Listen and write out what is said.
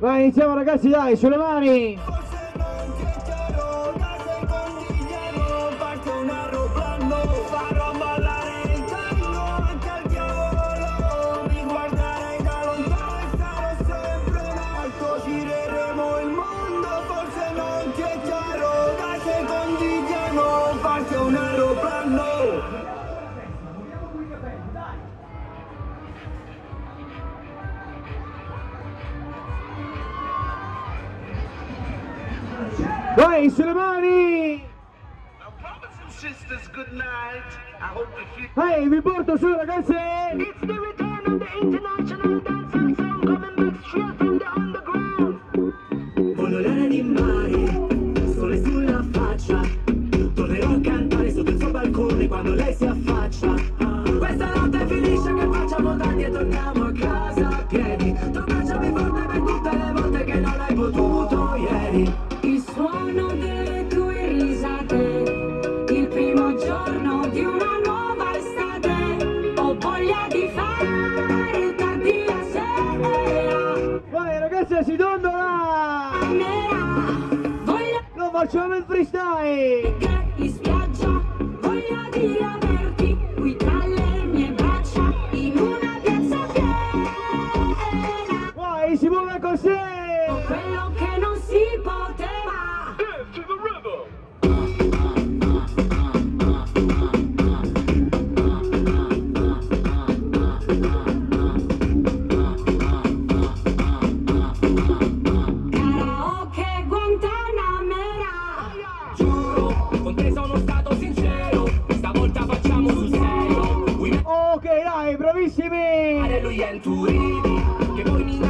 Vai, iniziamo ragazzi, dai, sulle mani! Vai, sulle mani! Ehi, vi porto su ragazzi! It's the return of the international dancehall song coming back straight from the underground. Volare di mare, sole sulla faccia, tornerò a cantare sotto il suo balcone quando lei si affaccia. Questa notte finisce che facciamo tardi e torniamo a casa a piedi. Tu baciami forte per tutte le volte che non hai potuto ieri. Il suono delle tue risate, il primo giorno di una nuova estate. Ho voglia di fare tardi la sera. Vai ragazzi, si dondola! Voglio Lo facciamo in freestyle! che in spiaggia, voglio di averti qui tra le mie braccia, in una piazza piena. Vai, si muove così! Quello che non si poteva. Karaoke Guantanamera. Giuro, con te sono stato sincero, stavolta facciamo sul serio. Ok, dai, bravissimi! Alleluia in Turini, che poi mi